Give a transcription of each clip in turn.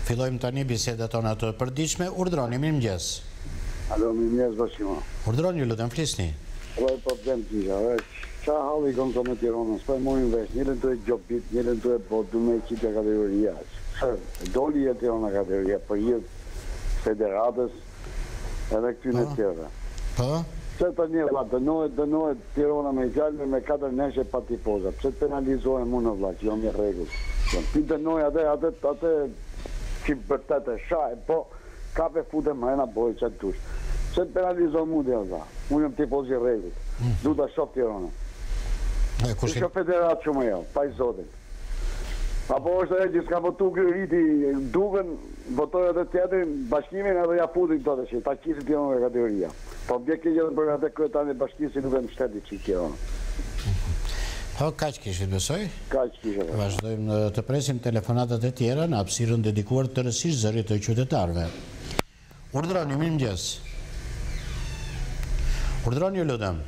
Fillojmë tani bisedat tona të përditshme. Urdhroni, mirëmëngjes. Alo, mirëmëngjes Bashkima. Urdhroni, ju lutem, flisni. Vaj problem kisha, qa halli kom të me Tiranën, s'pa mojnë vesh, njëllën të e gjopit, njëllën të e botu me eqitja kategoria. Doli e Tirana kategoria, për jetë federatës edhe këtyne tjera. Po? Pse të një vla, dënohet Tirana me gjallë me 4 neshe pa tifoza, pse të penalizohen mu në vla, që jo një regull. Pi dënoj atë që bërtet e shaj, po kape fute majna bojë që të tush. Pse të penalizohen mu dhe vla, unë jam tifoz i regull, du të shof Tirana. Që federat që më jo, pa i zotin. Apo është edhe që s'ka votu rriti duken, votojë edhe tjetërin, bashkimin edhe ja futin të të që, ta qisit Tirana në kategoria. Po bjekë që dhe për atë kërëtani bashkisi nuk e më shteti që Tirana. Po, kaq kishit besoj? Kaq kishit. Vazhdojmë të presim telefonatat e tjera në hapësirën dedikuar tërësisht zërit të qytetarëve. Urdhroni, mirëmëngjes. Urdhroni, ju lutem.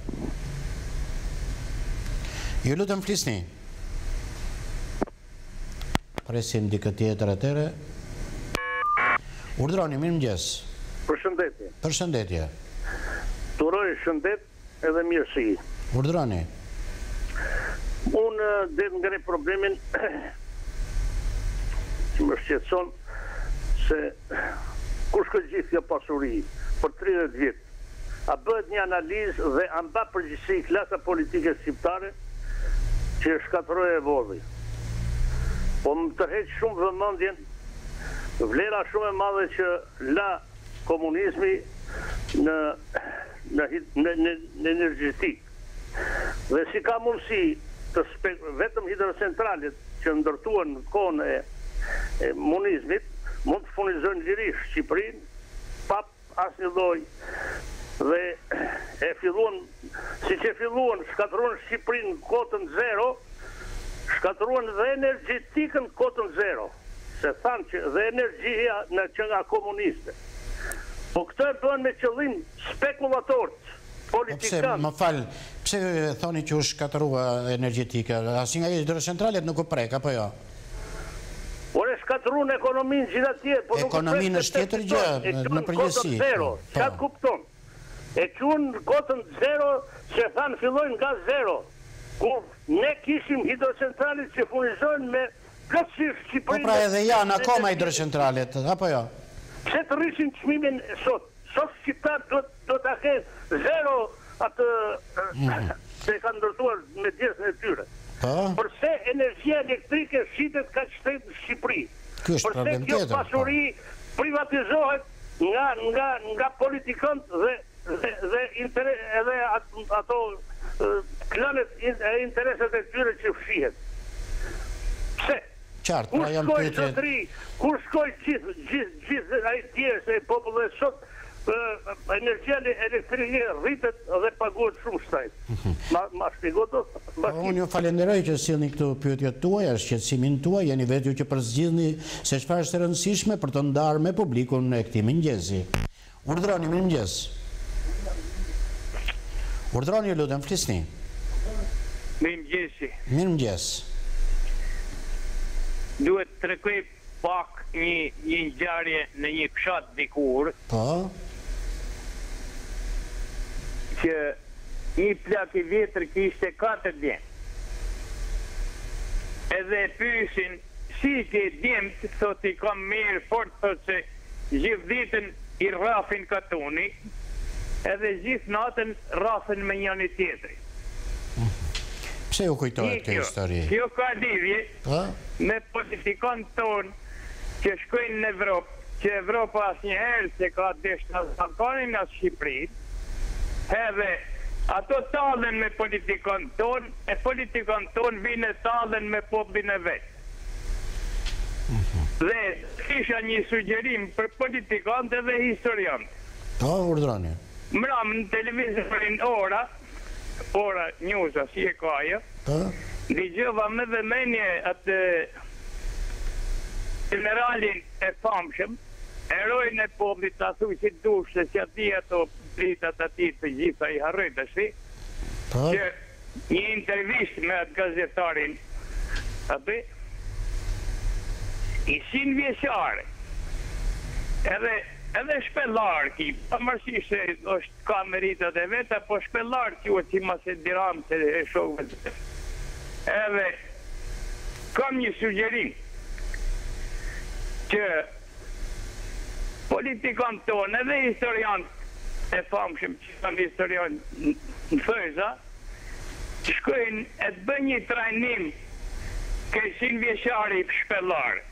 Ju lutem, flisni. Presim dikë tjetër atyre. Urdhroni, mirëmëngjes. Përshëndetje. Përshëndetje. Turoj shëndet edhe mirësi. Urdhroni. Unë dhe nga problemin që më shqetëson se kush ka gjithë kjo pasuri për 30 vjetë, a bëhet një analizë dhe a mba përgjithësi klasa politike shqiptare që shkatëroi e vodhi. Po më tërheq shumë vëmendjen vlera shumë e madhe që la komunizmi në energjetik. Dhe si ka mundësi vetëm hidrocentralit që ndërtuan në kohën e komunizmit mund të furnizojnë lirisht Shqipërinë pa asnjë lloj dhe e filluan siç e filluan shkatëruan Shqipërinë në kotën zero, shkatëruan dhe energjetikën kotën zero, se thanë që dhe energjia në që nga komuniste. Po këtë e bën me qëllim spekulatorët, politikanë. Më falë, pse thoni që u shkatërua energjetika? Asnjë nga hidrocentralet nuk u prek, apo jo? Por e shkatëruan ekonominë gjithë atje, po nuk ekonominë është tjetër gjë, në përgjithësi. Çka kupton? E quhen kotën zero, se thanë fillojnë nga zero. Kur ne kishim hidrocentralet që furnizojnë me plotësisht Shqipërinë. Po pra edhe janë akoma hidrocentralet, apo jo? Pse të rrishin çmimin sot? Sot shqiptar do ta kenë zero atë që kanë ndërtuar me djesën e tyre. Përse energjia elektrike shitet ka shtret në Shqipëri? Përse kjo pasuri privatizohet nga politikant dhe edhe ato klanet e interesat e tyre që fshihet. Pse? Qartë, pra jam pyetje. Kur shkoj gjithë ai tjerë se populli sot energjia elektrike rritet dhe paguhet shumë shtrejt. Ma shpjego do? Unë ju falenderoj që sillni këtu pyetjet tuaja, shqetësimin tuaj, jeni vetë ju që përzgjidhni se çfarë është e rëndësishme për të ndarë me publikun në këtij mëngjesi. Urdhroni, mirëmëngjes. Urdhroni, ju lutem, flisni. Mirëmëngjesi. Mirëmëngjes. Duhet të tregoj pak një ngjarje në një fshat dikur. Po. Që një plak i vjetër kishte 4 djemë. Edhe pyesin si ke djemt, thot i kam mirë fort, thot se gjithë ditën i rrafin katuni, edhe gjithë natën rrafin me njëri tjetri. Pse ju kujtohet kjo histori? Kjo ka lidhje me politikanë tonë që shkojnë në Evropë, që Evropa asnjëherë se ka deshtë as Balkanin as Shqipërinë, edhe ato tallen me politikanë tonë, e politikanë tonë vinë tallen me popullin e vetë. Dhe kisha një sugjerim për politikanët dhe historianët. Po, urdhroni. Mram në televizorin Ora Newsa, si e ka ajo, dëgjova me vëmendje atë generalin e famshëm, erojnë e popullit, ta thuj si dush, se që ati ato plitat ati të gjitha i harrojt është, që një intervist me atë gazetarin, atë, i 100 vjeçare, Edhe shpellarki, pavarësisht se është ka meritat e veta, po shpellarki u si mas e diram se e shokëve të. Edhe kam një sugjerim që politikanë tonë edhe historianë e famshëm që kanë historian në Fëza, të shkojnë e të bëjnë një trajnim kërësin vjeçari i shpellarë.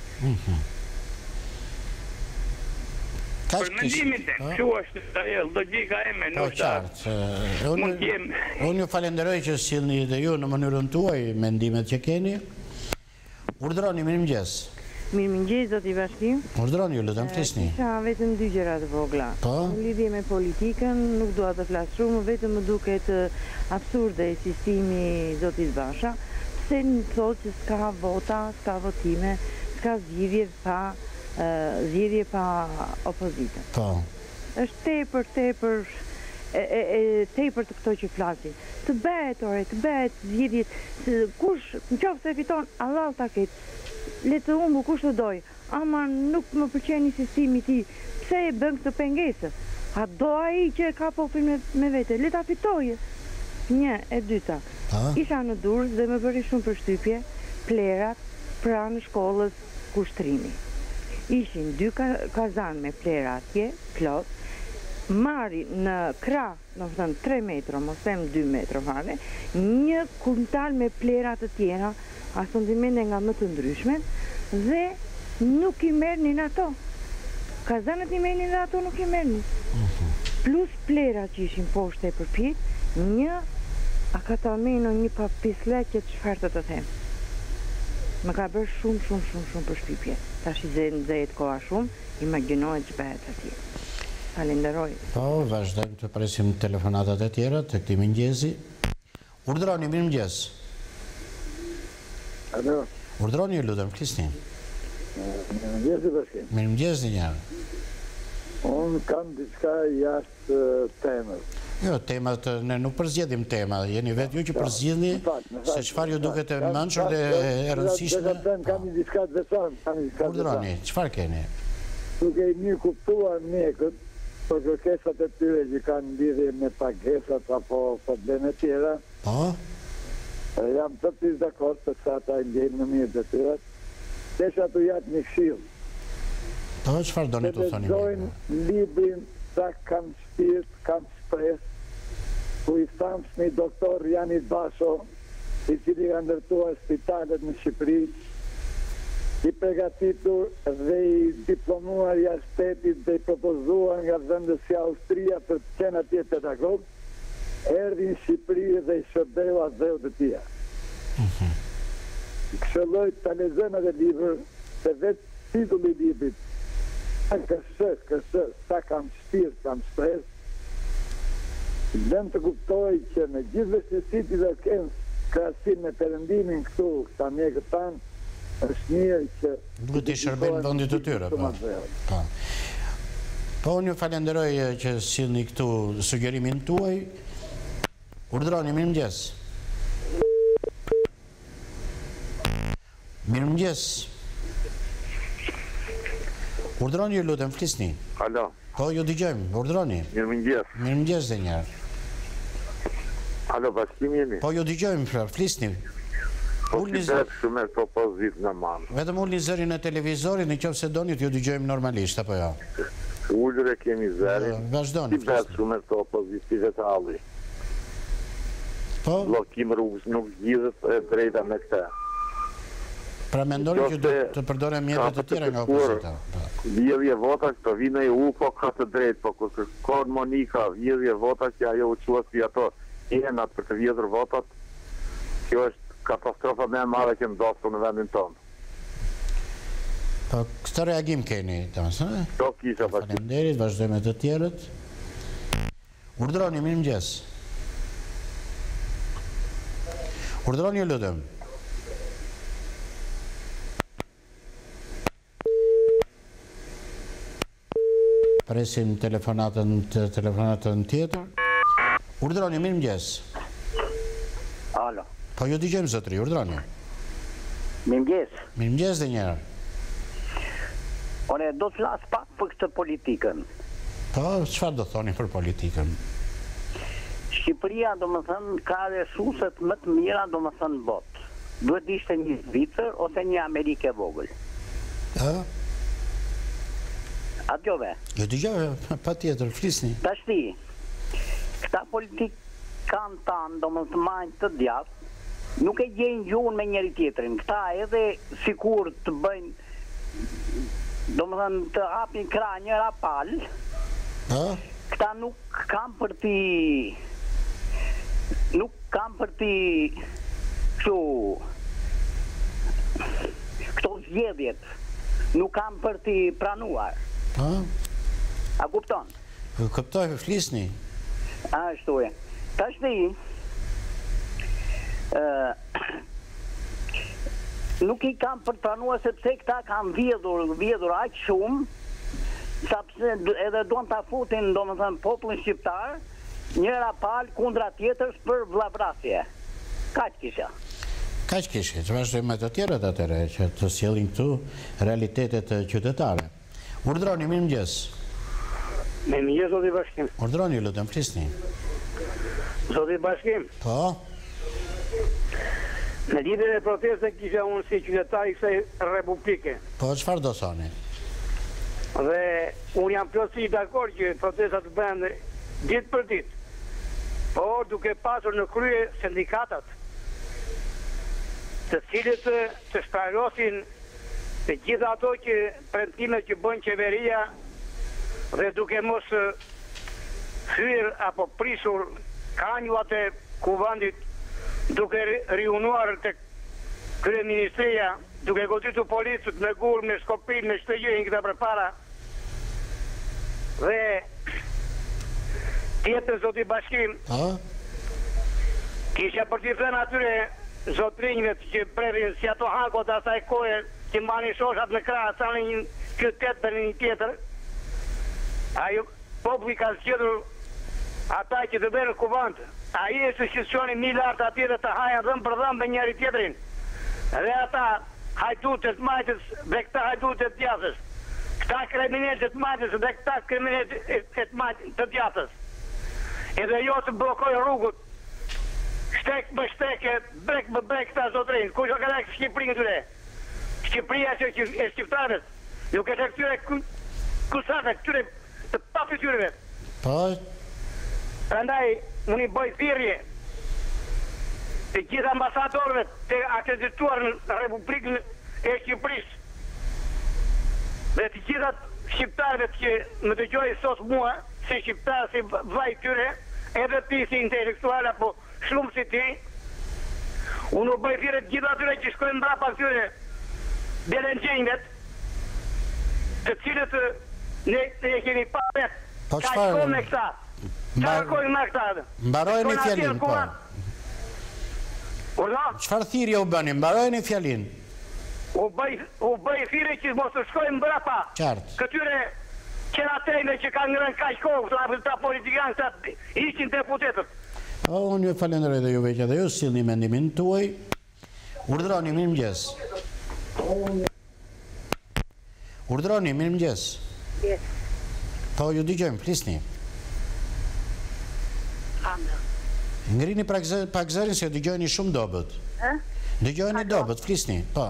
Për mendimin të, që është logika e me në qartë. Unë ju falenderoj që sjellni dhe ju në mënyrën tuaj mendimet që keni. Urdhroni, mirëmëngjes. Mirëmëngjes, zoti Bashkim. Urdhroni, ju lutem, flisni. Kisha vetëm 2 gjëra të vogla. Në lidhje me politikën, nuk dua të flas shumë, vetëm më duket absurde sistemi zotit Basha. Pse në thotë që s'ka vota, s'ka votime, s'ka zgjidhje pa opozitën. Është tepër të këto që flasin. Të bëhet zgjidhjet, kush në qoftë se fiton, Allah ta ketë. Le të humbu kush të doj, ama nuk më pëlqen sistemi i tij. Pse e bën këtë pengesë? A do ai që ka popullin me vete, le ta fitojë. Një, e dyta. Isha në Durrës dhe më bëri shumë përshtypje plerat pranë shkollës Kushtrimi. Ishin 2 kazan me plera atje, plot, marri në krah, do të thënë 3 metra, mos them 2 metra fare, një kuntal me plera të tjera, asortimente nga më të ndryshme, dhe nuk i merrnin ato. Kazanët i merrnin dhe ato nuk i merrnin. Plus plera që ishin poshtë e përpjet, një akatameno, një papislet që çfarë të them. Më ka bërë shumë përshtypje. Tash i nxehet koha shumë, imagjinohet që bëhet atje. Falenderoj. Po, vazhdojmë të presim telefonatat e tjera të këtij mëngjesi. Urdhroni, mirëmëngjes. Alo. Urdhroni, ju lutem, flisni. Mirëmëngjes, Bashkim. Mirëmëngjes, dinjar. Unë kam diçka jashtë temës. Jo, temat, ne nuk përzgjedhim tema, jeni vetë ju që përzgjedhni se çfarë ju duket e mençur dhe e rëndësishme. Kam një diçka të veçantë. Urdhroni, çfarë keni? Duke i mirë kuptuar mjekët për kërkesat e tyre që kanë lidhje me pagesat apo probleme tjera. Po? Jam totalisht dakord se ata i ndjejnë në mirë detyrat. Desha t'u jap një këshill. Po, çfarë doni të thoni? Lexojnë librin Sa kam shpirt, kam shpresë, ku i famshmi doktor Janit Basho, i cili ka ndërtuar spitalet në Shqipëri, i përgatitur dhe i diplomuar jashtë shtetit dhe i propozuar nga vendet si Austria për të qenë atje pedagog, erdhi në Shqipëri dhe i shërbeu atë të tija. Këshilloj ta lexojnë atë libër, se vetë titulli i librit Kësë, sa kam shpirt, kam shpresë, dhem të kuptoj që me gjithë vështirësitë dhe kenë krahasim me perëndimin këtu, këta mjekët tanë, është mirë që duhet të shërbejnë vendit të tyre. Po, unë ju falenderoj që sillni këtu sugjerimin tuaj. Urdhroni, mirëmëngjes. Mirëmëngjes. Urdhroni, ju lutem, flisni. Alo. Po, ju dëgjojmë, urdhroni. Mirëmëngjes. Mirëmëngjes dhe njerë. Alo, Bashkim jeni? Po, ju dëgjojmë, flisni. Po, si betë shumë e propozit në manë. Vetëm ullni zërin e televizorit, në qoftë se donit, ju dëgjojmë normalisht, apo jo? Ullër e kemi zërin. Vazhdoni. Si betë shumë e propozitive të halli. Po? Blokim rrugës nuk gjithët e drejta me këte. Pra mendoni që të përdore mjetet të tjera nga opozita. Vjedhje votash të vina i po ka të drejt, po kërë kërë Monika vjedhje votash që ajo u quat si ato jenat për të vjedhër votat, kjo është katastrofa me madhe që ndosë në vendin tonë. Po, këtë reagim keni, të mësë, ne? Do kisha, Bashkim. Falenderit, vazhdojmë të tjerët. Urdhroni, mirëmëngjes. Urdhroni, ju lutem. Presim telefonatën tjetër. Urdhroni, mirëmëngjes. Alo. Po, ju dëgjojmë zotri, urdhroni. Mirëmëngjes. Mirëmëngjes dhe njerë. Unë Ore, do të flas pak për këtë politikën. Po, çfarë do thoni për politikën? Shqipëria, do më thënë, ka resurset më të mira, do më thënë, botë. Duhet ishte një Zvicër ose një Amerikë e vogël. A djove? Jo dëgjoj, pa tjetër, flisni. Tashti, këta politikanë tanë, do më të majnë të djathë, nuk e gjenë gjuhën me njëri tjetrin. Këta edhe sikur të bëjnë, do më thënë, të hapin kra njëra palë, këta nuk kam për ti këto zgjedhjet, nuk kam për ti pranuar. A kupton? Kuptoj, flisni. Ashtu e. Tashti, nuk i kam për pranuar sepse këta kam vjedhur aq shumë, sepse edhe duan ta futin, domethënë, popullin shqiptar, njëra palë kundra tjetrës për vllavrasje. Kaq kisha. Kaq kishe, që vazhdojmë me të tjerët atëre, që të sjellin këtu realitetet qytetare. Urdhroni, mirëmëngjes. Mirëmëngjes, zoti Bashkim. Urdhroni, lutem, flisni. Zoti Bashkim. Po. Në lidhje me protestën kisha unë si qytetar i kësaj republike. Po, çfarë do thoni? Dhe unë jam plotësisht dakord që protestat bëhen ditë për ditë. Por duke pasur në krye sindikatat, të cilët të shpërndosin të gjitha ato që premtimet që bën qeveria dhe duke mos hyrë apo prisur kanjuat e kuvendit, duke riunuar të kryeministria, duke goditur policët me gurë, me skopin, me shtëgjën këta përpara. Dhe tjetër, zoti Bashkim, kisha për t'i thënë atyre zotrinjve që prerin si ato hankot asaj kohë që mbani shoshat në krah, sa në një qytet për një tjetër. Ajo populli ka zgjedhur ata që të bëjnë kuvend. Ai e institucioni milar atje dhe të hajan dhëm për dhëm me njëri tjetrin. Dhe ata hajdutët majtës dhe këta hajdutët djathës. Këta kriminalët majtës dhe këta kriminalët të djathës. Edhe jo të blokoj rrugut. Shtek më shteke, brek më brek këta zotrin. Kush o ka dhe Shqipërinë këtyre? Shqipëria që e shqiptarët. Nuk e të këtyre kusate, këtyre të papytyreve. Po? Prandaj, unë i bëj thirrje të gjithë ambasadorëve të akredituar në Republikën e Shqipërisë dhe të gjitha shqiptarëve që më dëgjojnë sot mua, si shqiptar, si vllai tyre, edhe ti si intelektual apo shumë si ti, unë u bëj thirrje të gjitha atyre që shkojnë mbrapa këtyre delenxhenjvet, të cilët ne kemi pa vetë. Po ka shkojnë me këta. Mbarojeni fjalin, po. Çfarë thirrje u bëni? Mbarojeni fjalin. U bëj thirrje që mos të shkojnë mbrapa. Qartë. Këtyre qeratejve që kanë ngrënë kaq kohë, ta politikanë, ta ishin deputetët. Unë ju falenderoj dhe juve që dhe ju sillni mendimin tuaj. Urdhroni, mirëmëngjes. Urdhroni, mirëmëngjes. Po, ju dëgjojmë, flisni. Ngrini pak zërin se dëgjojni shumë dobët. Dëgjojni dobët, flisni, po.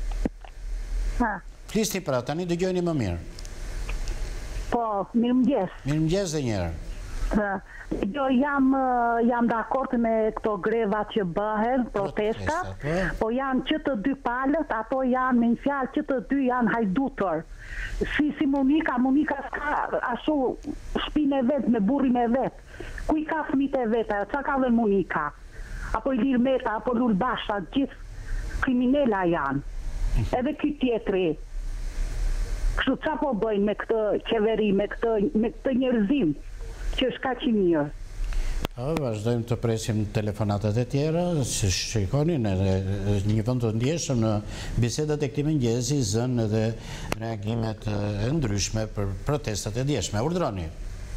Flisni pra, tani dëgjojni më mirë. Po, mirëmëngjes. Mirëmëngjes dhe njerë. Jo, jam dakord me këto greva që bëhen, protesta, po janë që të dy palët, ato janë me një fjalë që të dy janë hajdutër. Si Monika s'ka ashtu shpinë e vetë me burrin e vetë. Ku i ka fëmijët e vetë, qa ka dhe Monika? Apo i Ilir Meta, apo Lul Basha, gjithë kriminela janë. Edhe ky tjetri. Kështu qa po bëjnë me këtë qeveri, me këtë njerëzim që është kaq i mirë. Vazhdojmë të presim telefonatat e tjera, që shikoni në një vend të ndjeshëm në bisedat e këtij mëngjesi zënë edhe reagimet e ndryshme për protestat e djeshme. Urdhroni.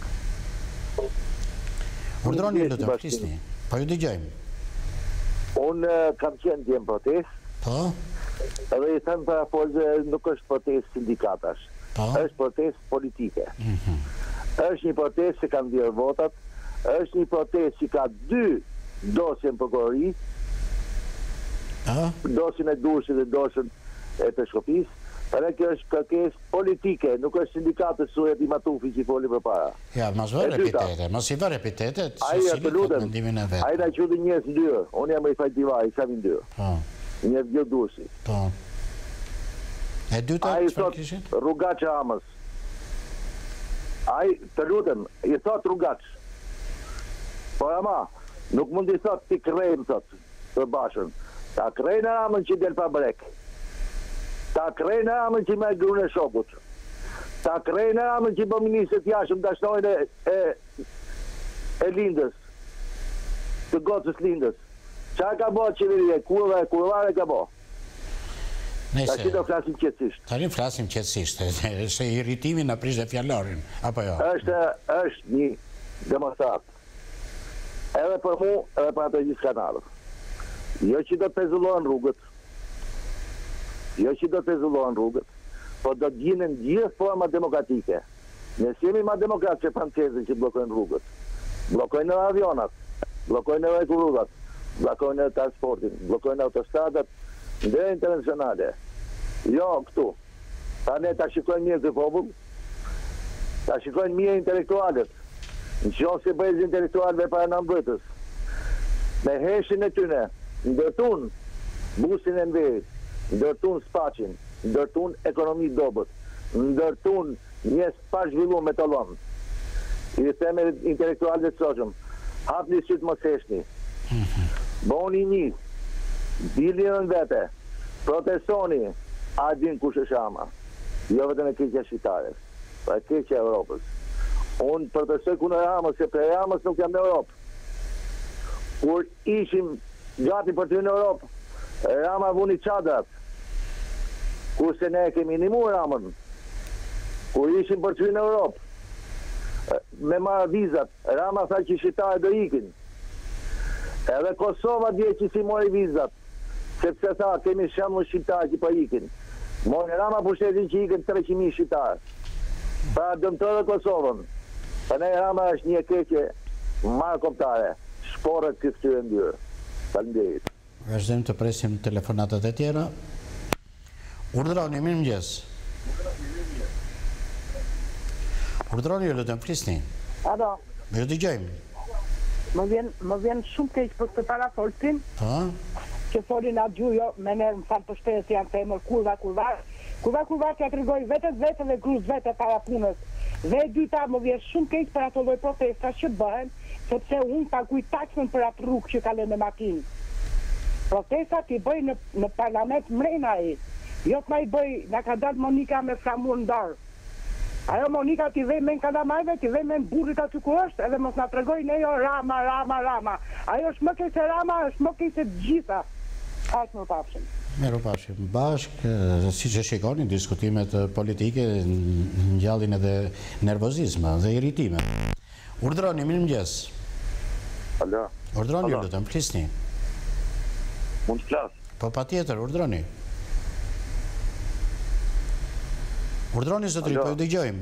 Urdhroni, lutem, flisni. Po ju dëgjojmë. Unë kam qenë djem protest. Po? Edhe i thëmë para folëve nuk është protest sindikatash, është protest politike. është një protest që kanë dhjerë votat, është një protest që ka 2 dosje në prokurori, dosjen e Durrësit dhe dosjen e Peshkopis, edhe kjo është kërkes politike, nuk është sindikatës sujet i Matufi që i foli për para. Ja, mas vërë epitete, mas i vërë epitete, aji e të lutem, aji da qëtë njës ndyrë, unë jam e i fajtiva, i kam i ndyrë. Njës gjë Durrësit. E dyta që për kishin? Rrugaq e Amës. Aji, të lutem, i thot Rrugaq. Por ama, nuk mund i thot ti krejmë, thot, të bashën. Ta krejnë e Amën që del pa brek. Ta krejnë e Amën që me grune shokut. Ta krejnë e Amën që bë ministët jashëm dashnojnë e Lindës. Të gocës Lindës. Qa ka bo qeverie? Kurvare ka bo. Ta që do flasim qëtësisht. Tani flasim qëtësisht, se irritimi në prish dhe fjallorin, apo jo? është një demonstrat. Edhe për mu, edhe për ato gjithë kanalët. Jo që do të pezullohen rrugët, po do të gjinen gjithë forma demokratike. Nësë jemi ma demokratë që francezën që blokojnë rrugët, blokojnë në avionat, blokojnë në vejkullurat, blokojnë në transportin, blokojnë në autostradat, dhe internacionale. Jo, këtu. Ta ne ta shikojnë mirë të popull, ta shikojnë mirë intelektualet, në qënë se bëjës intelektualve para në mbëtës. Me heshin e tyne, ndërtun busin e nverit, ndërtun spacin, ndërtun ekonomi dobët, ndërtun njës pa zhvillu me talon. I theme intelektualve të soqëm, hap një sytë mos heshni, boni një, dilni në vete, protestoni, a din kush është Ama. Jo vetëm e keqja shqiptares, pa e keqja Europës. Unë protestoj ku në Ramës, se për Ramës nuk jam në Europë. Kur ishim gati për ty në Europë, Rama vuni qadrat, kurse ne kemi nimu Ramën. Kur ishim për ty në Europë, me marrë vizat, Rama tha që shqiptare do ikin. Edhe Kosova dje që si mori vizat, sepse tha, kemi shemë shqiptarë që pa ikin. Mori Rama pushtetin që ikin 300.000 shqiptarë. Pra dëmtore Kosovën. Për ne Rama është një keqe marë komptare. Shporët këftyre ndyrë. Falenderit. Vazhdojmë të presim telefonatët e tjera. Urdhroni, mirë mëngjes. Urdhroni, ju lutëm flisni. Ado. Ju dëgjojmë. Më vjen shumë keq për të para foltin, që folin atë gjujo, me në falë për shtesë janë femër, kurva që ja të rëgoj vetët dhe gruz vetët para punës. Dhe dyta më vjen shumë keq për ato lloj protesta që bëhen, sepse unë paguaj taksën për atë rrugë që kalen me makinë. Protestat i bëj në parlament mrena e, jo të ma i bëj, nga ka dalë Monika me framur në dorë. Ajo Monika t'i vej me në kadamajve, t'i vej me në burrit aty ku është, edhe mos nga tregoj ne jo Rama. Ajo është më keq se Rama, është më keq se gjitha. Ashtë më pafshim. Miru pafshim. Bashkë, si që shikoni, diskutimet politike në gjallin edhe nervozizma dhe irritime. Urdhroni, mirë mëngjes. Alo. Urdhroni, ju lutëm, flisni. Mund të flas? Po pa tjetër, urdhroni. Urdhroni, zotri, po ju dëgjojmë.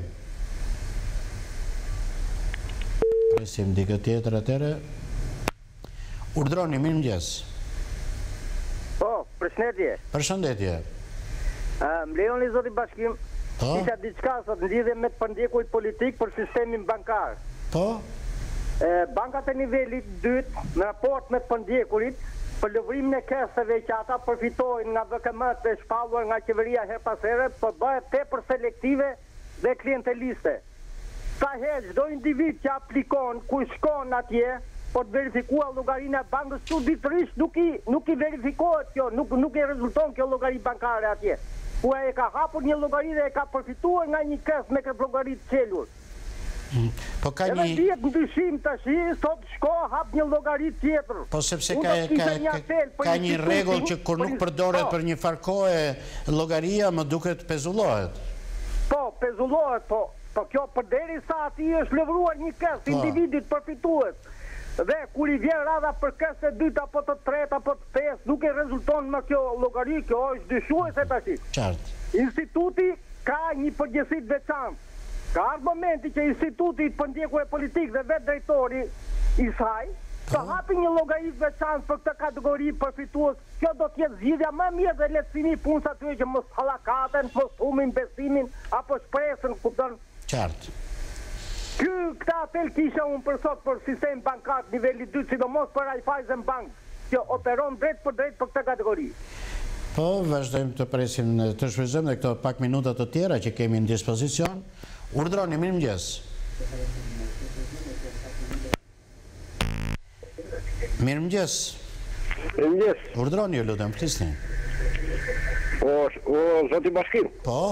Presim dikë tjetër atere. Urdhroni, mirë mëngjes. Po, përshëndetje. Përshëndetje. Më lejoni, zoti Bashkim, isha diçka sot në lidhje me të përndjekurit politik për sistemin bankar. Po? Bankat e nivelit 2, në raport me të përndjekurit, për lëvrimin e kesteve që ata përfitojnë nga VKM-t e shpallur nga qeveria her pas here, po bëhet tepër selektive dhe klienteliste. Sa herë çdo individ që aplikon, ku shkon atje, po të verifikua llogarinë e bankës çuditërisht nuk i verifikohet kjo, nuk i rezulton kjo llogari bankare atje. Ku ai ka hapur një llogari dhe e ka përfituar nga një kes me këtë llogari të celur. Po ka një vjet ndryshim tash, sot shko hap një llogari tjetër. Po sepse ka një rregull që kur nuk përdoret për një farkohe llogaria më duket pezullohet. Po, pezullohet, po kjo përderisa aty është lëvruar një kes, individit përfitues. Dhe kur i vjen rada për kështë e dyta, apo të treta, apo të pesë, nuk e rezulton me kjo llogari, kjo është dyshuese tash. Qartë. Instituti ka një përgjegjësi të veçantë. Ka ardhur momenti që instituti i ndjekjeve politikë dhe vetë drejtori i saj të hapi një llogari të veçantë për këtë kategori përfitues. Kjo do të jetë zgjidhja më e mirë dhe lehtësimi i punës aty që mos hallakaten, mos humbin besimin apo shpresën, kupton? Qartë. Këta apel kisha unë për sot për sistem bankar nivelli 2, sidomos për Raiffeisen Bank, që operon drejt për këtë kategori. Po, vazhdojmë të presim, të shfrytëzojmë dhe këto pak minuta të tjera që kemi në dispozicion. Urdhroni, mirëmëngjes. Mirëmëngjes. Mirëmëngjes. Urdhroni, ju lutem, flisni. O, zoti Bashkim. Po.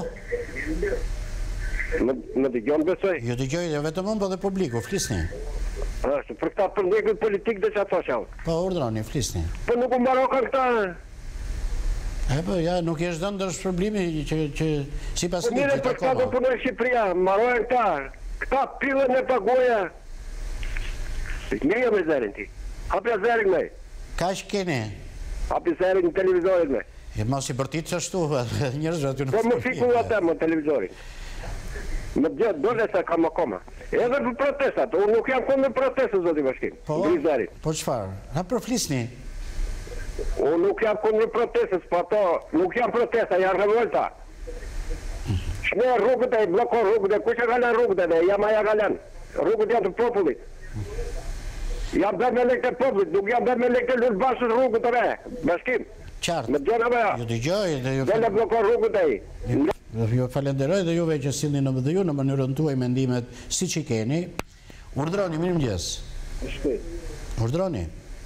Më dëgjon besoj? Jo dëgjoj vetëm unë, po dhe publiku, flisni. Ashtu, për këta përndjekët politik dhe që ato shavë. Po, urdhroni, flisni. Po nuk u mbarokan këta... Po, ja, nuk jeshtë dënë dërsh problemi që si pas ligjit akoma. Po mire për këta të punoj Shqipëria, marojnë këta pilën e pagoja. Mirë me zerin ti. Hapja zerin me. Ka që keni? Hapja zerin në televizorit me. E mos i bërtit që ashtu, njërës aty në po më fiku atë më televizorit. Më gjëtë dole se kam akoma. Edhe për protestat, unë nuk jam kundër protestat, zoti Bashkim. Po qëfar? Ha përflisni? Unë nuk jam kundër protestas, po ato nuk jam protesta, janë revolta. Shme rrugët e blokon rrugët e kush e galan rrugët e jam aja galan. Rrugët janë të popullit. Jam bërë me lekte popullit, nuk jam bërë me lekte lurbashët rrugët e re. Bashkim. Qartë. Më gjënë apo ja? Ju dëgjoj dhe ju... Dhe në blokon rrugët e i. Ju falenderoj dhe juve që sillni në dhe ju në mënyrën tuaj mendimet si që keni. Urdhroni, mirëmëngjes. Urdhroni.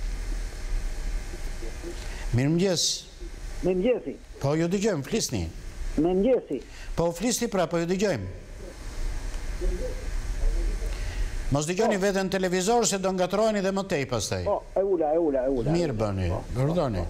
Mirëmëngjes. Mirëmëngjesi. Po ju dëgjojmë, flisni. Mirëmëngjesi. Po flisni pra, po ju dëgjojmë. Mos dëgjoni vetën në televizor se do ngatroheni dhe më tej pastaj. Po, e ula. Mirë bëni, urdhroni.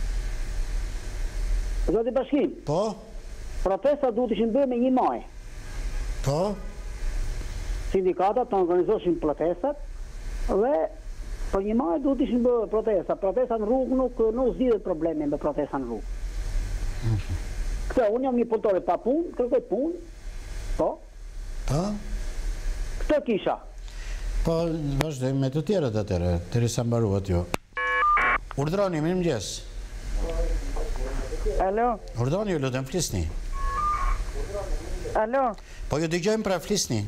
Zoti Bashkim. Po? Protesta duhet ishin bërë me 1 maj. Po? Sindikatat të organizoshin protestat dhe për 1 maj duhet ishin bërë protesta. Protesta në rrugë nuk zgjidhet problemi me protesta në rrugë. Këtë, unë jam një punëtore pa punë, kërkoj punë. Po? Po? Këtë kisha. Po, vazhdojmë me të tjerët atëre, derisa mbaruat ju. Urdhroni, mirëmëngjes. Alo? Urdhroni, ju lutem, flisni. Alo? Po ju dëgjojmë pra, flisni.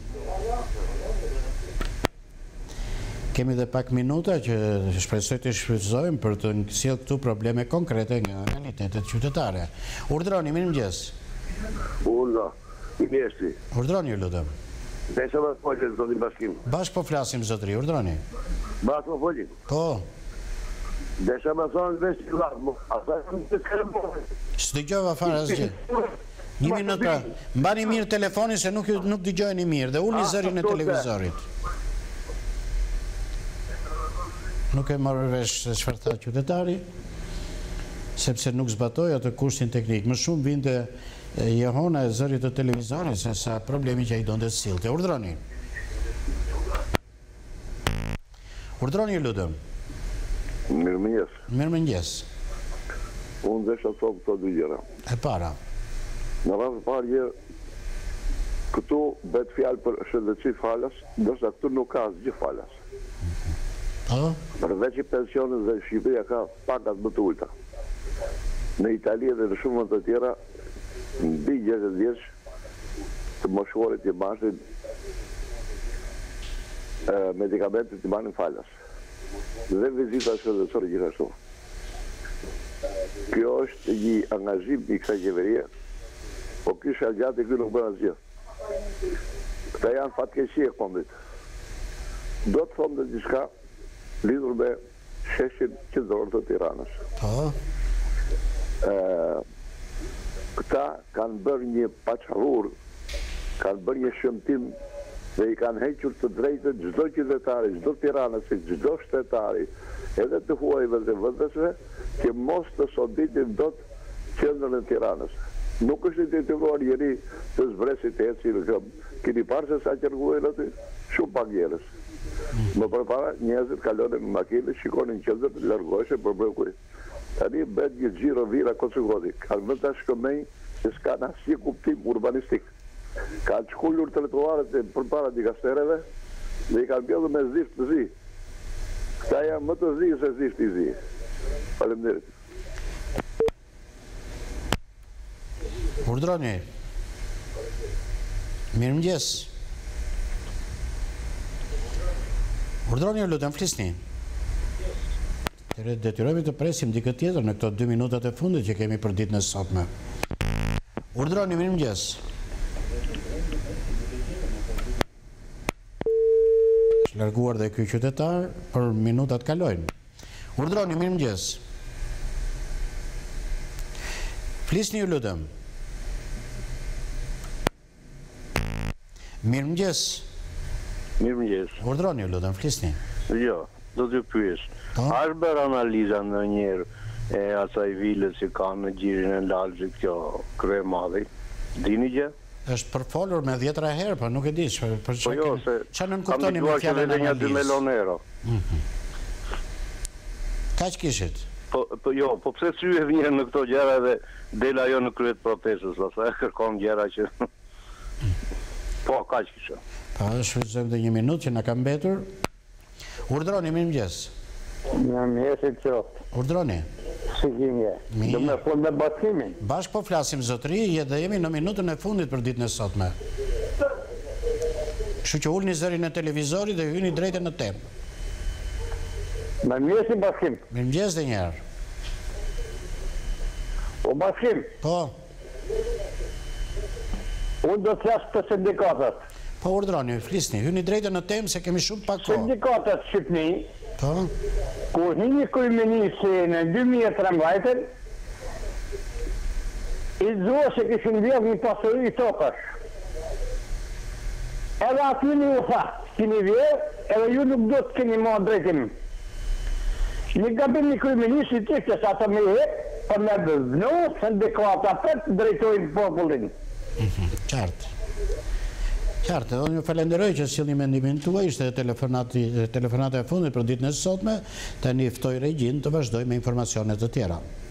Kemi dhe pak minuta që shpresoj të shfrytëzojmë për të sjellë këtu probleme konkrete nga realitetet qytetare. Urdhroni, mirëmëngjes. Mirëmëngjesi. Urdhroni, ju lutem. Desha më folën, zoti Bashkim. Bashkë po flasim, zotri, urdhroni. Bashkë po folën? Po. Desha më thonë vesh i larmë, asaj në të skërëmojë. Së dëgjova fare asgjë. 1 minuta, mbani mirë telefonin se nuk dëgjojeni mirë dhe ulni zërin e televizorit. Nuk e marrë vesh se çfarë tha qytetari, sepse nuk zbatoi atë kushtin teknik. Më shumë vinte jehona e zërit të televizorit se sa problemi që ai donte të sillte. Urdhroni. Urdhroni, ju lutem. Mirëmëngjes. Mirëmëngjes. Unë desha të thonë këto 2 gjëra. E para. Në rrasë parje, këtu bet fjalë për shëndetësi falas, ndërsa këtu nuk ka asgjë falas. Përveç i pensionet dhe Shqipëria ka pagat më të ulta. Në Itali dhe në shumë të tjera, mbi 60 vjeç të moshuarit i bashin medikamentet i banin falas. Dhe vizita shëndetësore gjithashtu. Kjo është një angazhim i kësaj qeverie, po kisha gjatë i kjo nuk bërë asgjë. Këta janë fatkeqësi e kombit. Do të thomë dhe diçka lidhur me sheshin qendror të Tiranës. Këta kanë bërë një paçarrur, kanë bërë një shëmtim dhe i kanë hequr të drejtën çdo qytetari, çdo tiranës, çdo shtetari, edhe të huajve dhe vëndësve, që mos të soditin dot qendrën e Tiranës. Nuk është i detyruar njeri të zbresit e eci në këmë. Kini parë se sa qërguajnë aty, shumë pak njerës. Më përpara njerëzit kalone me makine, shikonin qëndër, largoheshe për brëkuj. Tani bet një gjiro vira konsukoti. Kanë vënd të shkëmej që s'ka në asje kuptim urbanistik. Kanë qkullur tretuarët e përpara dikastereve dhe i kanë bjellë me zift të zi. Këta janë më të zi se zift i zi. Faleminderit. Urdroni. Mirëmëngjes. Urdroni, lutem flisni. Detyrojmë të presim dikë tjetër në këto 2 minutat e fundit që kemi për ditën e sotme. Urdroni, mirëmëngjes. Është larguar dhe ky qytetar, për minutat kalojnë. Urdroni, mirëmëngjes. Flisni, ju lutem. Mirëmëngjes. Mirëmëngjes. Urdroni, ju lutem, flisni. Jo, do t'ju pyes. A është bërë analiza ndonjëherë e asaj vile që ka në gjirin e Lalxhit kjo krye madhi? Dini gjë? Është përfolur me 10 herë, po nuk e di për po jo, se çfarë nën kuptoni me fjalën e analizë? 2 milion euro. Kaç kishit? Po jo, po pse syhe vjen në këto gjëra dhe del ajo në krye të protestës, pastaj kërkon gjëra që po kaq kisha. Pa, shfrytëzojmë dhe 1 minutë që na ka mbetur. Urdroni, mirëmëngjes. Mirëmëngjes i qoftë. Urdroni. Si gjimje. Do me fol me Baskimin. Bashkë po flasim zotëri, dhe jemi në minutën e fundit për ditën e sotme. Kështu që ulni zërin e televizorit dhe hyni drejtë në temë. Mirëmëngjes i Baskim. Mirëmëngjes dhe njerë. O Baskim. Po. Unë do të flasë për sindikatat. Po urdroni, flisni, hyni drejtë në temë se kemi shumë pak kohë. Sindikatat Shqipni, po, kur një kryeminist në 2013, i zua se kishin vjedhë një pasuri tokash. Edhe aty një u tha, kini vjedhë, edhe ju nuk do të keni ma drejtim. Një gabim një kryeminist i tishtë sa të me hekë, për me bëvnu, sindikata për të drejtojnë popullin. Qartë. Qartë, edhe një falenderoj që sjellni mendimin tuaj, ishte telefonata e fundit për ditën e sotme, tani ftoj regjin të vazhdoj me informacionet të tjera.